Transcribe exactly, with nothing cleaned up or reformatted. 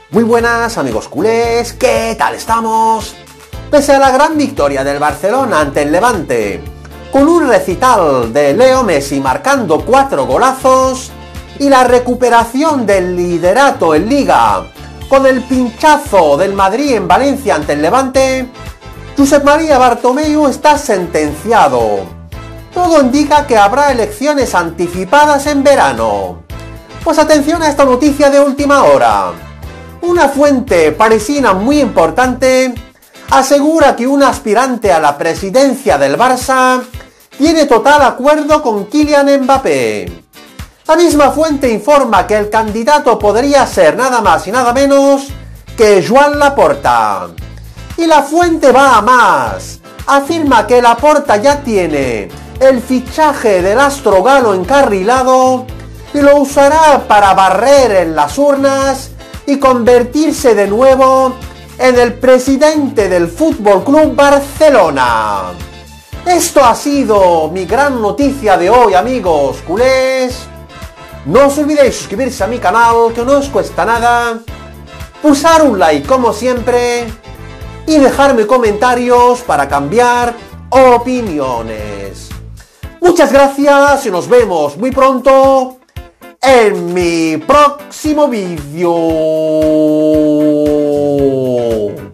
Muy buenas amigos culés, ¿qué tal estamos? Pese a la gran victoria del Barcelona ante el Levante, con un recital de Leo Messi marcando cuatro golazos y la recuperación del liderato en Liga con el pinchazo del Madrid en Valencia ante el Levante, Josep María Bartomeu está sentenciado. Todo indica que habrá elecciones anticipadas en verano. Pues atención a esta noticia de última hora. Una fuente parisina muy importante asegura que un aspirante a la presidencia del Barça tiene total acuerdo con Kylian Mbappé. La misma fuente informa que el candidato podría ser nada más y nada menos que Joan Laporta. Y la fuente va a más. Afirma que Laporta ya tiene el fichaje del astro galo encarrilado y lo usará para barrer en las urnas y convertirse de nuevo en el presidente del Fútbol Club Barcelona. Esto ha sido mi gran noticia de hoy, amigos culés. No os olvidéis suscribirse a mi canal, que no os cuesta nada, pulsar un like como siempre y dejarme comentarios para cambiar opiniones. Muchas gracias y nos vemos muy pronto en mi próximo vídeo.